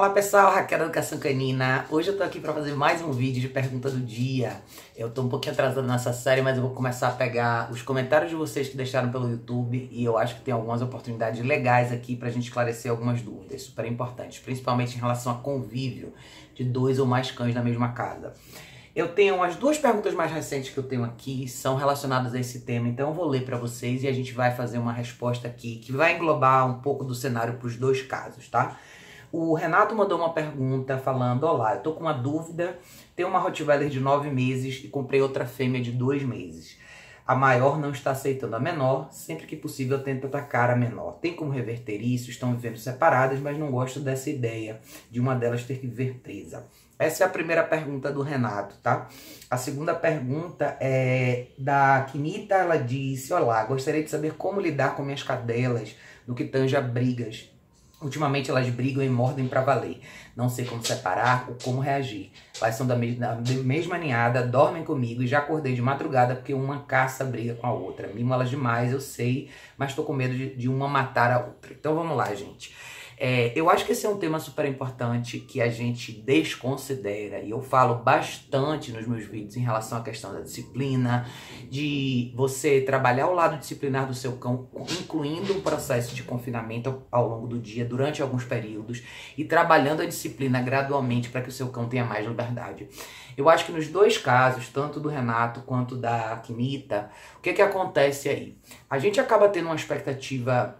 Olá pessoal, Raquel da Educação Canina. Hoje eu tô aqui para fazer mais um vídeo de pergunta do dia. Eu tô um pouquinho atrasado nessa série, mas eu vou começar a pegar os comentários de vocês que deixaram pelo YouTube e eu acho que tem algumas oportunidades legais aqui pra gente esclarecer algumas dúvidas super importantes, principalmente em relação a convívio de 2 ou mais cães na mesma casa. Eu tenho as 2 perguntas mais recentes que eu tenho aqui, são relacionadas a esse tema, então eu vou ler para vocês e a gente vai fazer uma resposta aqui que vai englobar um pouco do cenário para os 2 casos, tá? O Renato mandou uma pergunta falando: olá, eu tô com uma dúvida, tenho uma Rottweiler de 9 meses e comprei outra fêmea de 2 meses. A maior não está aceitando a menor, sempre que possível eu tento atacar a menor. Tem como reverter isso? Estão vivendo separadas, mas não gosto dessa ideia de uma delas ter que viver presa. Essa é a primeira pergunta do Renato, tá? A segunda pergunta é da Kinita, ela disse: olá, gostaria de saber como lidar com minhas cadelas no que tange a brigas. Ultimamente elas brigam e mordem pra valer. Não sei como separar ou como reagir. Elas são da mesma ninhada, dormem comigo e já acordei de madrugada porque uma caça briga com a outra. Mimo elas demais, eu sei, mas tô com medo de uma matar a outra. Então vamos lá, gente. Eu acho que esse é um tema super importante que a gente desconsidera, e eu falo bastante nos meus vídeos em relação à questão da disciplina, de você trabalhar o lado disciplinar do seu cão, incluindo um processo de confinamento ao longo do dia, durante alguns períodos, e trabalhando a disciplina gradualmente para que o seu cão tenha mais liberdade. Eu acho que nos 2 casos, tanto do Renato quanto da Kinita, o que acontece aí? A gente acaba tendo uma expectativa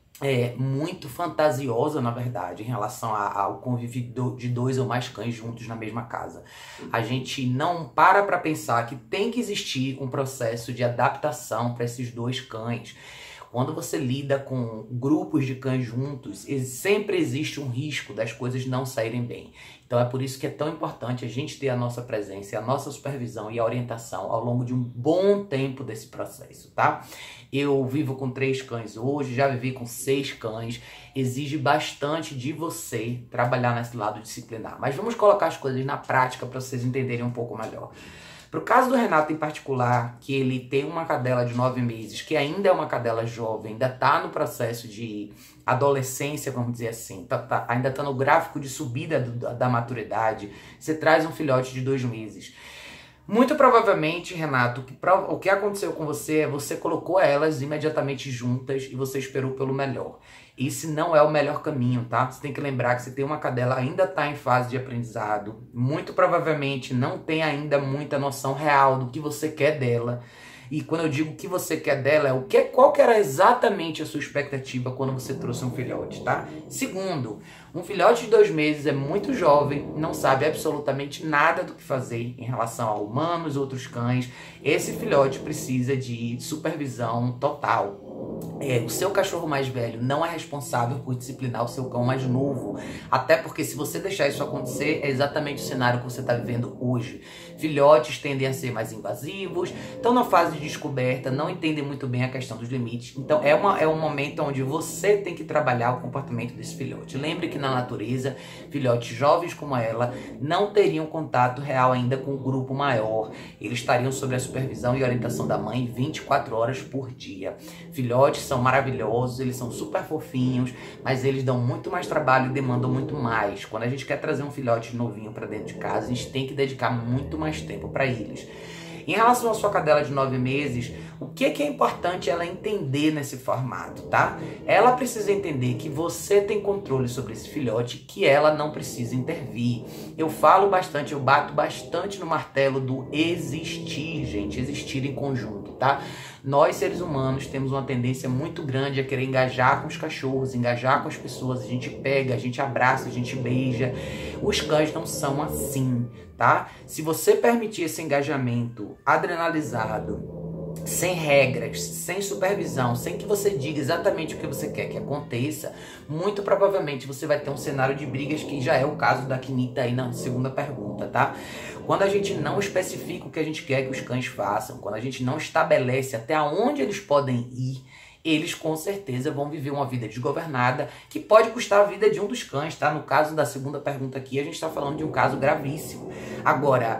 muito fantasiosa, na verdade, em relação ao convívio de 2 ou mais cães juntos na mesma casa. A gente não para pensar que tem que existir um processo de adaptação para esses 2 cães. Quando você lida com grupos de cães juntos, sempre existe um risco das coisas não saírem bem. Então é por isso que é tão importante a gente ter a nossa presença, a nossa supervisão e a orientação ao longo de um bom tempo desse processo, tá? Eu vivo com 3 cães hoje, já vivi com 6 cães. Exige bastante de você trabalhar nesse lado disciplinar. Mas vamos colocar as coisas na prática para vocês entenderem um pouco melhor. Pro caso do Renato em particular, que ele tem uma cadela de 9 meses, que ainda é uma cadela jovem, ainda tá no processo de adolescência, vamos dizer assim, ainda tá no gráfico de subida da maturidade, você traz um filhote de 2 meses. Muito provavelmente, Renato, o que aconteceu com você é você colocou elas imediatamente juntas e você esperou pelo melhor. Esse não é o melhor caminho, tá? Você tem que lembrar que você tem uma cadela, ainda está em fase de aprendizado. Muito provavelmente não tem ainda muita noção real do que você quer dela. E quando eu digo o que você quer dela, qual que era exatamente a sua expectativa quando você trouxe um filhote, tá? Segundo, um filhote de 2 meses é muito jovem, não sabe absolutamente nada do que fazer em relação a humanos, outros cães. Esse filhote precisa de supervisão total. O seu cachorro mais velho não é responsável por disciplinar o seu cão mais novo. Até porque se você deixar isso acontecer, é exatamente o cenário que você está vivendo hoje. Filhotes tendem a ser mais invasivos, estão na fase de descoberta, não entendem muito bem a questão dos limites. Então é um momento onde você tem que trabalhar o comportamento desse filhote. Lembre que na natureza, filhotes jovens como ela não teriam contato real ainda com o grupo maior. Eles estariam sob a supervisão e orientação da mãe 24 horas por dia. Filhotes são maravilhosos, eles são super fofinhos, mas eles dão muito mais trabalho e demandam muito mais. Quando a gente quer trazer um filhote novinho para dentro de casa, a gente tem que dedicar muito mais tempo para eles. Em relação à sua cadela de 9 meses, o que é importante ela entender nesse formato, tá? Ela precisa entender que você tem controle sobre esse filhote, que ela não precisa intervir. Eu falo bastante, eu bato bastante no martelo do existir, gente, existir em conjunto, tá? Nós, seres humanos, temos uma tendência muito grande a querer engajar com os cachorros, engajar com as pessoas. A gente pega, a gente abraça, a gente beija. Os cães não são assim, tá? Se você permitir esse engajamento adrenalizado, sem regras, sem supervisão, sem que você diga exatamente o que você quer que aconteça, muito provavelmente você vai ter um cenário de brigas, que já é o caso da Kinita aí na segunda pergunta, tá? Quando a gente não especifica o que a gente quer que os cães façam, quando a gente não estabelece até onde eles podem ir, eles com certeza vão viver uma vida desgovernada, que pode custar a vida de um dos cães, tá? No caso da segunda pergunta aqui, a gente está falando de um caso gravíssimo. Agora,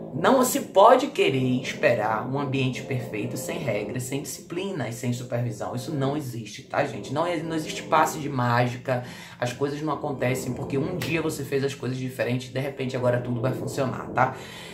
Não se pode querer esperar um ambiente perfeito sem regras, sem disciplina e sem supervisão. Isso não existe, tá, gente? Não existe passe de mágica. As coisas não acontecem porque um dia você fez as coisas diferentes e de repente agora tudo vai funcionar, tá?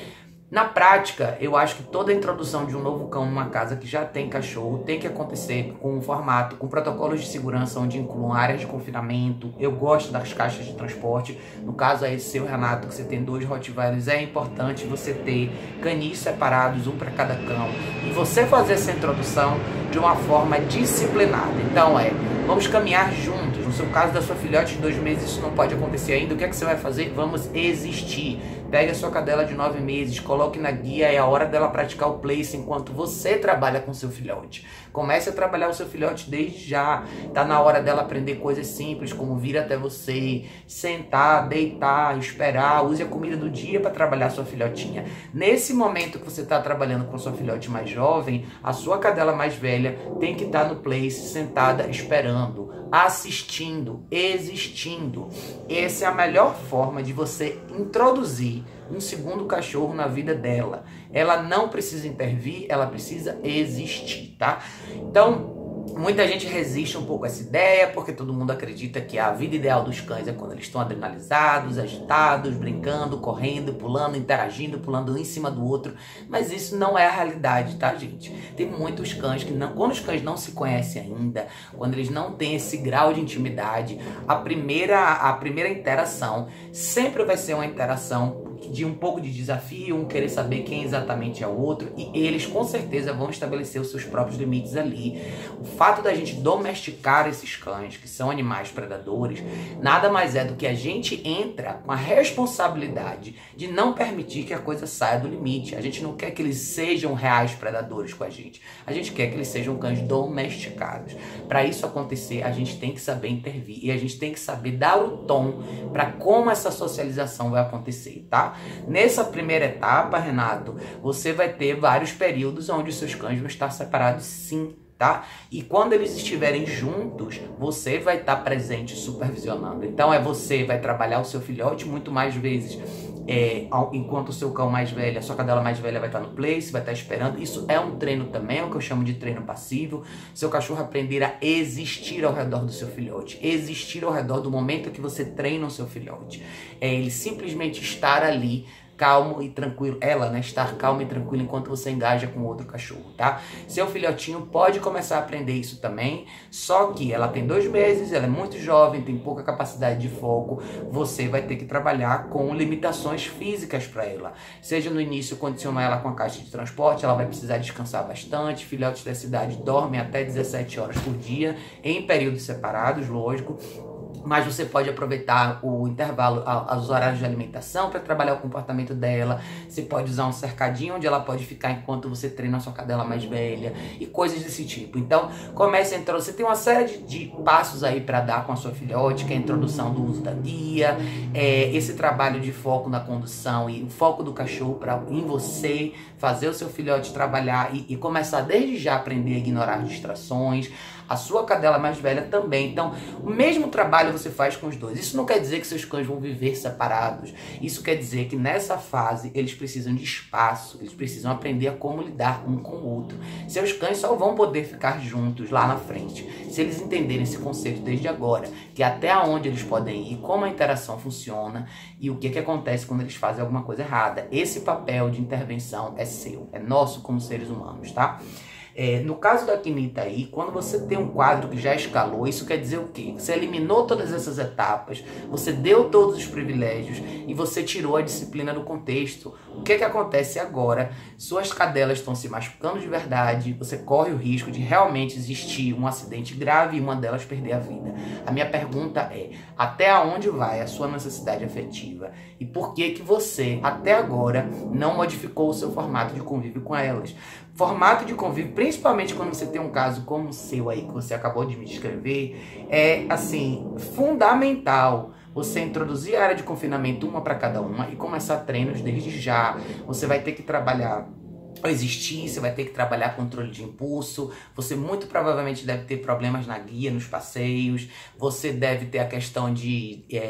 Na prática, eu acho que toda a introdução de um novo cão numa casa que já tem cachorro tem que acontecer com um formato, com protocolos de segurança onde incluam áreas de confinamento. Eu gosto das caixas de transporte. No caso aí seu, Renato, que você tem 2 Rottweilers, é importante você ter canis separados, um para cada cão. E você fazer essa introdução de uma forma disciplinada. Então vamos caminhar juntos. No seu caso da sua filhote de 2 meses, isso não pode acontecer ainda. O que é que você vai fazer? Vamos existir. Pegue a sua cadela de 9 meses, coloque na guia, é a hora dela praticar o place enquanto você trabalha com seu filhote. Comece a trabalhar o seu filhote desde já. Tá na hora dela aprender coisas simples, como vir até você, sentar, deitar, esperar. Use a comida do dia para trabalhar sua filhotinha. Nesse momento que você está trabalhando com sua filhote mais jovem, a sua cadela mais velha tem que estar no place, sentada, esperando, assistindo, existindo. Essa é a melhor forma de você introduzir um segundo cachorro na vida dela. Ela não precisa intervir, ela precisa existir, tá? Então, muita gente resiste um pouco a essa ideia, porque todo mundo acredita que a vida ideal dos cães é quando eles estão adrenalizados, agitados, brincando, correndo, pulando, interagindo, pulando um em cima do outro. Mas isso não é a realidade, tá, gente? Tem muitos cães que não, quando os cães não se conhecem ainda, quando eles não têm esse grau de intimidade, a primeira interação sempre vai ser uma interação de um pouco de desafio, um querer saber quem exatamente é o outro, e eles com certeza vão estabelecer os seus próprios limites ali. O fato da gente domesticar esses cães, que são animais predadores, nada mais é do que a gente entra com a responsabilidade de não permitir que a coisa saia do limite. A gente não quer que eles sejam reais predadores com a gente quer que eles sejam cães domesticados. Para isso acontecer, a gente tem que saber intervir e a gente tem que saber dar o tom para como essa socialização vai acontecer, tá? Nessa primeira etapa, Renato, você vai ter vários períodos onde os seus cães vão estar separados, sim, tá? E quando eles estiverem juntos, você vai estar presente supervisionando. Então você vai trabalhar o seu filhote muito mais vezes, enquanto o seu cão mais velho, a sua cadela mais velha vai estar no place, vai estar esperando. Isso é um treino também, é o que eu chamo de treino passivo. Seu cachorro aprender a existir ao redor do seu filhote, existir ao redor do momento que você treina o seu filhote. É ele simplesmente estar ali calmo e tranquilo, ela, né, estar calma e tranquila enquanto você engaja com outro cachorro, tá? Seu filhotinho pode começar a aprender isso também, só que ela tem 2 meses, ela é muito jovem, tem pouca capacidade de foco, você vai ter que trabalhar com limitações físicas para ela, seja no início condicionar ela com a caixa de transporte, ela vai precisar descansar bastante. Filhotes dessa idade dormem até 17 horas por dia, em períodos separados, lógico. Mas você pode aproveitar o intervalo, os horários de alimentação para trabalhar o comportamento dela. Você pode usar um cercadinho onde ela pode ficar enquanto você treina a sua cadela mais velha e coisas desse tipo. Então, comece a introduzir. Você tem uma série de passos aí para dar com a sua filhote, que é a introdução do uso da guia, esse trabalho de foco na condução e o foco do cachorro em você, fazer o seu filhote trabalhar e começar desde já a aprender a ignorar distrações. A sua cadela mais velha também. Então, o mesmo trabalho você faz com os dois. Isso não quer dizer que seus cães vão viver separados. Isso quer dizer que nessa fase eles precisam de espaço. Eles precisam aprender a como lidar um com o outro. Seus cães só vão poder ficar juntos lá na frente se eles entenderem esse conceito desde agora. Que até onde eles podem ir, como a interação funciona e o que acontece quando eles fazem alguma coisa errada. Esse papel de intervenção é seu. É nosso como seres humanos, tá? No caso da Quinita aí, quando você tem um quadro que já escalou, isso quer dizer o quê? Você eliminou todas essas etapas, você deu todos os privilégios e você tirou a disciplina do contexto. O que acontece agora? Suas cadelas estão se machucando de verdade, você corre o risco de realmente existir um acidente grave e uma delas perder a vida. A minha pergunta é, até onde vai a sua necessidade afetiva? E por que você, até agora, não modificou o seu formato de convívio com elas? Formato de convívio, principalmente quando você tem um caso como o seu aí, que você acabou de me descrever, é, assim, fundamental você introduzir a área de confinamento uma para cada uma e começar treinos desde já. Você vai ter que trabalhar existir, você vai ter que trabalhar controle de impulso, você muito provavelmente deve ter problemas na guia, nos passeios, você deve ter a questão de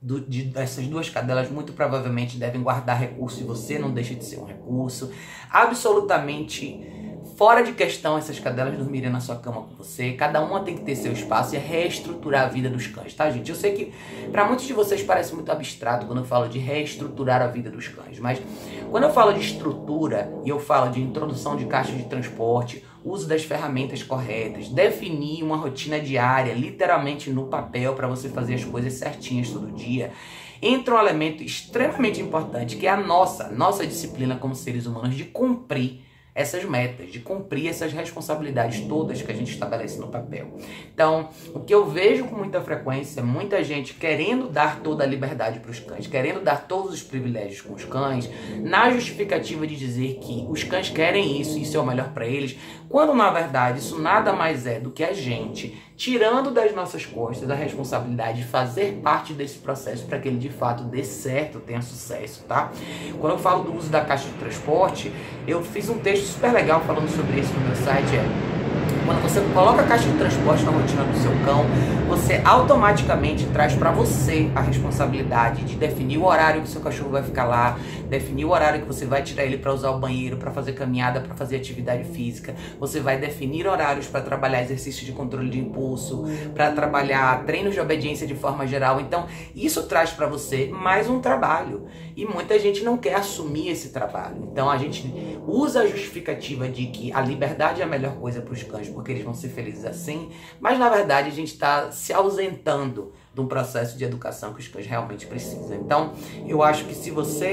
essas duas cadelas muito provavelmente devem guardar recurso e você não deixa de ser um recurso. Absolutamente fora de questão essas cadelas dormirem na sua cama com você. Cada uma tem que ter seu espaço e reestruturar a vida dos cães, tá, gente? Eu sei que para muitos de vocês parece muito abstrato quando eu falo de reestruturar a vida dos cães, mas quando eu falo de estrutura e eu falo de introdução de caixa de transporte, uso das ferramentas corretas, definir uma rotina diária, literalmente no papel, para você fazer as coisas certinhas todo dia, entra um elemento extremamente importante, que é a nossa disciplina como seres humanos de cumprir essas metas, de cumprir essas responsabilidades todas que a gente estabelece no papel. Então, o que eu vejo com muita frequência é muita gente querendo dar toda a liberdade para os cães, querendo dar todos os privilégios com os cães, na justificativa de dizer que os cães querem isso é o melhor para eles, quando na verdade isso nada mais é do que a gente tirando das nossas costas a responsabilidade de fazer parte desse processo para que ele de fato dê certo, tenha sucesso, tá? Quando eu falo do uso da caixa de transporte, eu fiz um texto super legal falando sobre isso no meu site, quando você coloca a caixa de transporte na rotina do seu cão, você automaticamente traz para você a responsabilidade de definir o horário que o seu cachorro vai ficar lá, definir o horário que você vai tirar ele para usar o banheiro, para fazer caminhada, para fazer atividade física. Você vai definir horários para trabalhar exercício de controle de impulso, para trabalhar treinos de obediência de forma geral. Então, isso traz para você mais um trabalho. E muita gente não quer assumir esse trabalho. Então, a gente usa a justificativa de que a liberdade é a melhor coisa para os cães, porque eles vão ser felizes assim, mas na verdade a gente está se ausentando de um processo de educação que os cães realmente precisam. Então, eu acho que se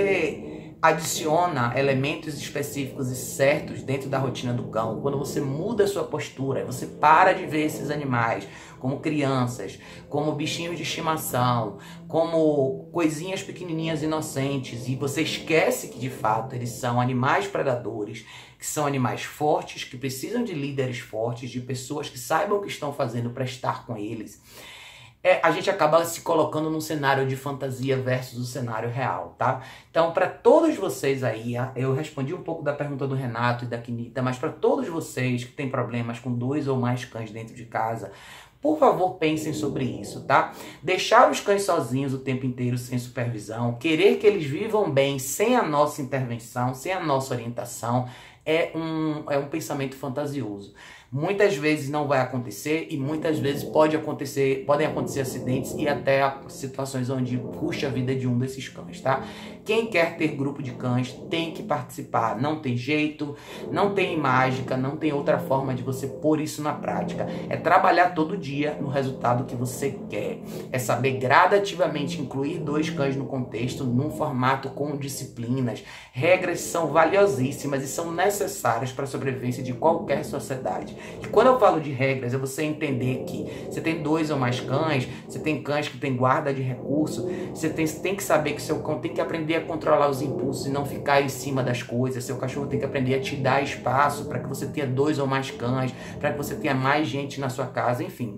você adiciona elementos específicos e certos dentro da rotina do cão, quando você muda a sua postura, você para de ver esses animais como crianças, como bichinhos de estimação, como coisinhas pequenininhas inocentes, e você esquece que de fato eles são animais predadores, que são animais fortes, que precisam de líderes fortes, de pessoas que saibam o que estão fazendo para estar com eles. A gente acaba se colocando num cenário de fantasia versus o cenário real, tá? Então, para todos vocês aí, eu respondi um pouco da pergunta do Renato e da Quinita, mas para todos vocês que têm problemas com 2 ou mais cães dentro de casa, por favor, pensem sobre isso, tá? Deixar os cães sozinhos o tempo inteiro sem supervisão, querer que eles vivam bem sem a nossa intervenção, sem a nossa orientação, é um pensamento fantasioso. Muitas vezes não vai acontecer e muitas vezes podem acontecer acidentes e até situações onde custe a vida de um desses cães, tá? Quem quer ter grupo de cães tem que participar, não tem jeito, não tem mágica, não tem outra forma de você pôr isso na prática. É trabalhar todo dia no resultado que você quer, é saber gradativamente incluir 2 cães no contexto, num formato com disciplinas. Regras são valiosíssimas e são necessárias para a sobrevivência de qualquer sociedade. E quando eu falo de regras, é você entender que você tem 2 ou mais cães, você tem cães que tem guarda de recurso, você tem que saber que seu cão tem que aprender a controlar os impulsos e não ficar em cima das coisas, seu cachorro tem que aprender a te dar espaço para que você tenha 2 ou mais cães, para que você tenha mais gente na sua casa, enfim.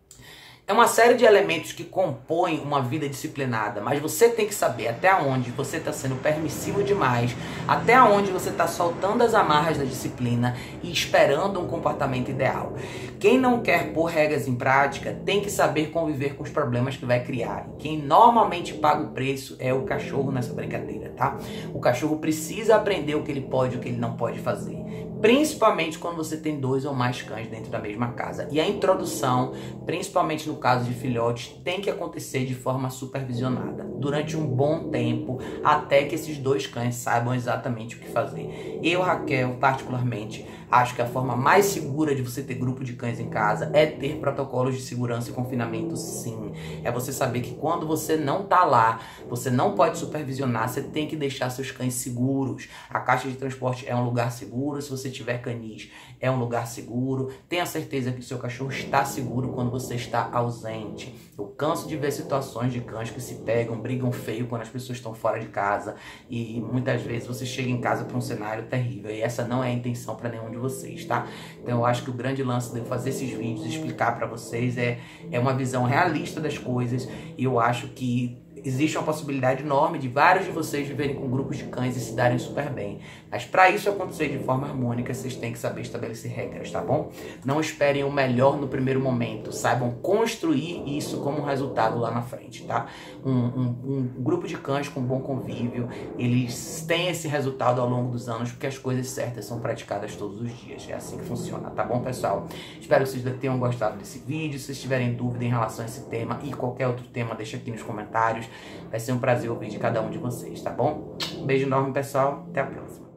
É uma série de elementos que compõem uma vida disciplinada, mas você tem que saber até onde você está sendo permissivo demais, até onde você está soltando as amarras da disciplina e esperando um comportamento ideal. Quem não quer pôr regras em prática tem que saber conviver com os problemas que vai criar. E quem normalmente paga o preço é o cachorro nessa brincadeira, tá? O cachorro precisa aprender o que ele pode e o que ele não pode fazer. Principalmente quando você tem 2 ou mais cães dentro da mesma casa. E a introdução, principalmente no caso de filhotes, tem que acontecer de forma supervisionada, durante um bom tempo, até que esses 2 cães saibam exatamente o que fazer. Eu, Raquel, particularmente, acho que a forma mais segura de você ter grupo de cães em casa é ter protocolos de segurança e confinamento, sim. É você saber que quando você não tá lá, você não pode supervisionar, você tem que deixar seus cães seguros. A caixa de transporte é um lugar seguro, se você tiver canis, é um lugar seguro. Tenha certeza que o seu cachorro está seguro quando você está ausente. Eu canso de ver situações de cães que se pegam, brigam feio quando as pessoas estão fora de casa e muitas vezes você chega em casa para um cenário terrível e essa não é a intenção para nenhum de vocês, tá? Então eu acho que o grande lance de fazer esses vídeos, explicar para vocês é uma visão realista das coisas, e eu acho que existe uma possibilidade enorme de vários de vocês viverem com grupos de cães e se darem super bem. Mas para isso acontecer de forma harmônica, vocês têm que saber estabelecer regras, tá bom? Não esperem o melhor no primeiro momento, saibam construir isso como resultado lá na frente, tá? Um grupo de cães com bom convívio, eles têm esse resultado ao longo dos anos porque as coisas certas são praticadas todos os dias. É assim que funciona, tá bom, pessoal? Espero que vocês tenham gostado desse vídeo. Se vocês tiverem dúvida em relação a esse tema e qualquer outro tema, deixa aqui nos comentários. Vai ser um prazer ouvir de cada um de vocês, tá bom? Um beijo enorme, pessoal. Até a próxima.